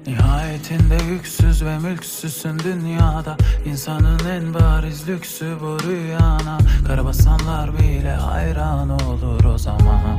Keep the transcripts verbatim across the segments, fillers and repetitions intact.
Nihayetinde yüksüz ve mülksüzsün dünyada. İnsanın en bariz lüksü bu rüyana. Karabasanlar bile hayran olur o zaman.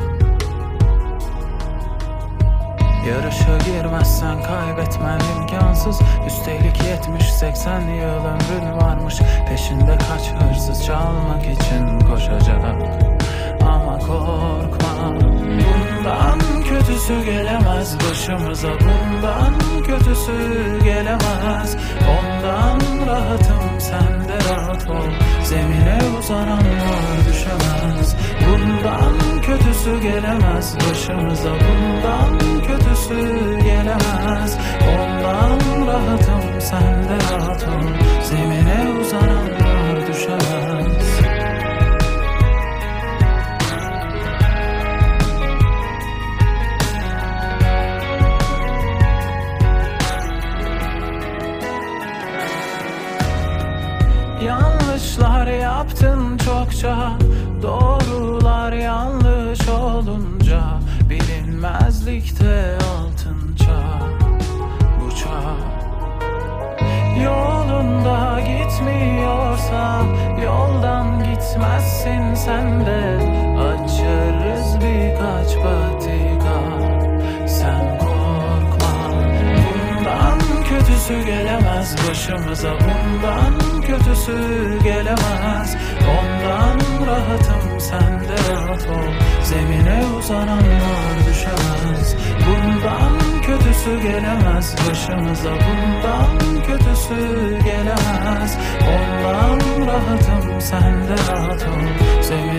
Yarışa girmezsen kaybetmen imkansız. Üstelik yetmiş seksen yıl ömrün varmış. Peşinde kaç hırsız çalmak için koşacak. Ama korkma, bundan kötüsü gelemez başımıza. Bundan kötüsü gelemez. Ondan rahatım, sen de rahat ol. Zemine uzananlar düşemez. Bundan kötüsü gelemez başımıza. Bundan kötüsü gelemez. Ondan rahatım, sen de rahat ol. Zemine uzananlar düşemez. Yanlışlar yaptın çokça, doğrular yanlış olunca. Bilinmezlikte altın çağ, bu çağ. Yolunda gitmiyorsa yoldan gitmezsin sen de. Açarız birkaç patika, sen korkma. Bundan kötüsü gelemez başımıza. Bundan kötüsü gelemez. Ondan rahatım, sen de rahat ol. Zemine uzananlar düşemez. Bundan kötüsü gelemez başımıza. Bundan kötüsü gelemez. Ondan rahatım, sen de rahat ol. Zemine